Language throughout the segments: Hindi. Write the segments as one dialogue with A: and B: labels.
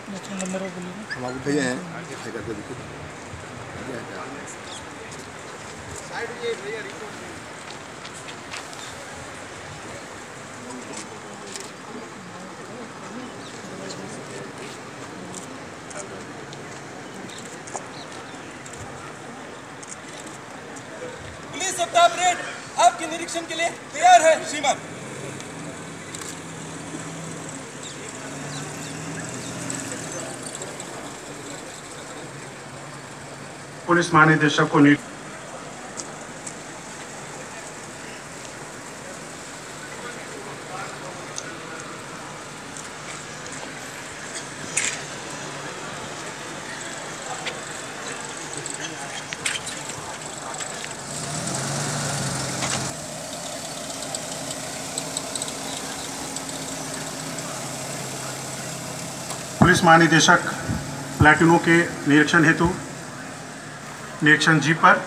A: हम आपको भैया हैं करके देखिए
B: पुलिस सप्ताह परेड आपके निरीक्षण के लिए तैयार है श्रीमान।
C: पुलिस महानिदेशक को पुलिस महानिदेशक प्लाटूनों के निरीक्षण हेतु निरीक्षण जी पर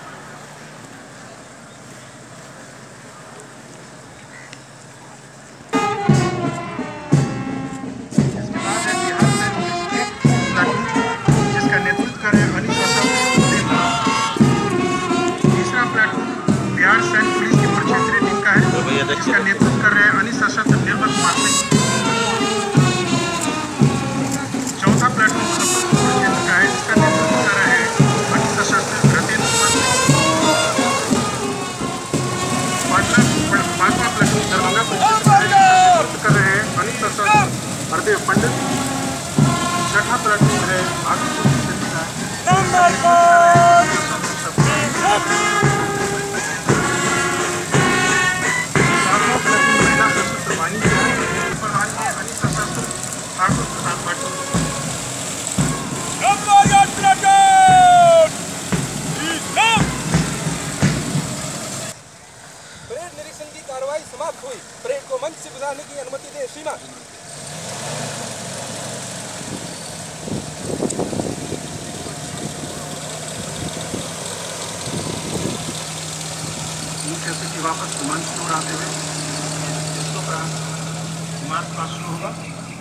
C: जिसका नेतृत्व कर रहे तीसरा प्लाटून बिहार सैन्य पुलिस की प्रक्षेत्रीय टीम का है, जिसका नेतृत्व कर रहे अनिल सशस्त्र निर्मल कुमार सिंह। चौथा प्लाटून क्षेत्र का है, जिसका नेतृत्व कर रहे पांचवा प्लाटून दरभंगा कर रहे हैं अनिल सशस्त्र हरदेव पंडित। छठा प्लाटून है आगपुर क्षेत्र का, सातवां प्लाटून महिला सशस्त्र वाहिनी के प्रधान है अनिल सशस्त्र ठाकुर प्रसाद पाटिल।
B: समाप्त हुई। परेड को मंच से गुजारने की अनुमति दें श्रीमान।
C: मुख्य सचिव वापस मंच को उड़ाते हुए इसको मार्च पास शुरू होगा।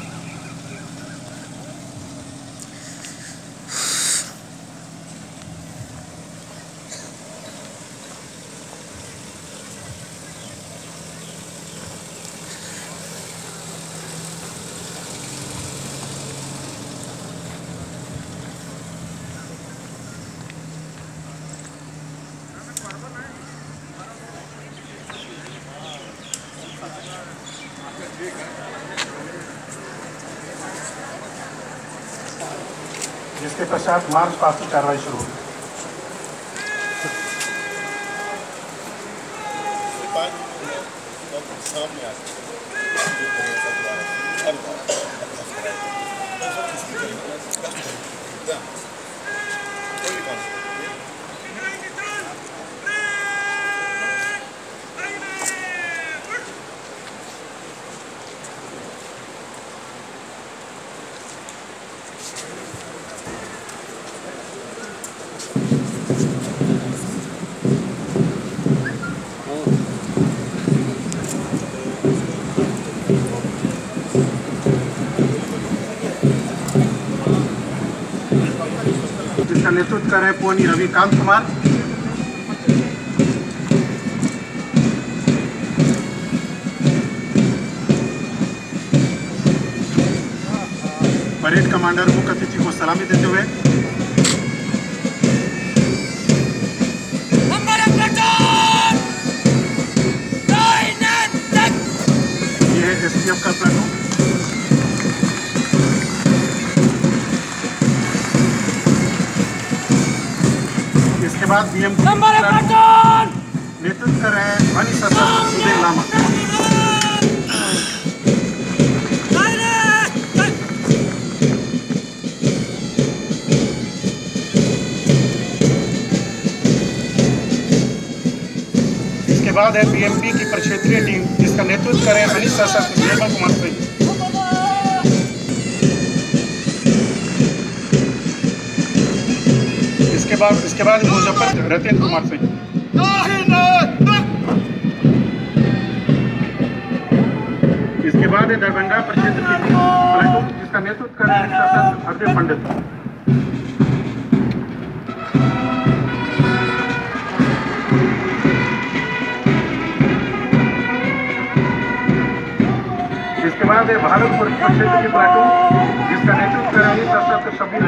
C: जिसके पश्चात मार्च पास की कार्रवाई शुरू होगी। जिसका नेतृत्व कर रहे पोनी रविकांत कुमार। परेड कमांडर मुख्य अतिथि को सलामी देते हुए ये है STF का प्लाटून। इसके बाद BMP नेतृत्व कर रहे हैं अनिल सशस्त्र सुदेव लामा। इसके बाद है BMP की प्रक्षेत्रीय टीम, जिसका नेतृत्व कर रहे हैं अनिल सशस्त्र निर्मल कुमार सिंह। इसके बाद मुजफ्फर रतेंद्र कुमार सिंह। इसके बाद है दरभंगा प्रक्षेत्र की प्लाटून, जिसका नेतृत्व कर रहे हैं भारतीय पंडित। इसके बाद है भागलपुर क्षेत्र की प्लाटून जिसका नेतृत्व कर रही सशस्त्र शमील।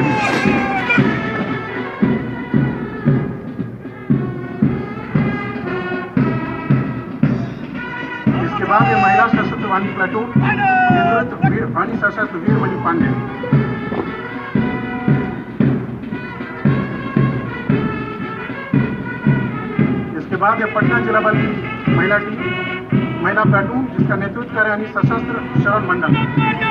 C: इसके बाद है महिला सशस्त्र वाहिनी प्लाटून नेतृत्व वाहिनी सशस्त्र वीरमणि पांडे। इसके बाद है पटना जिला बल की महिला प्लाटून जिसका नेतृत्व कर रही सशस्त्र शरण मंडल।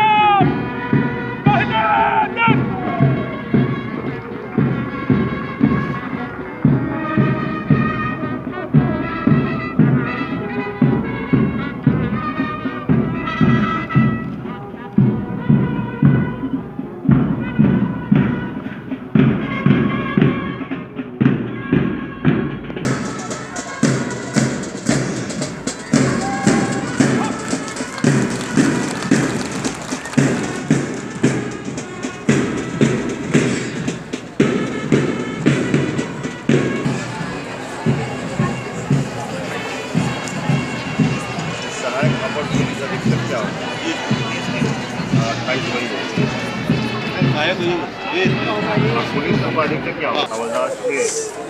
A: पुलिस अधीक्षक क्या होता है?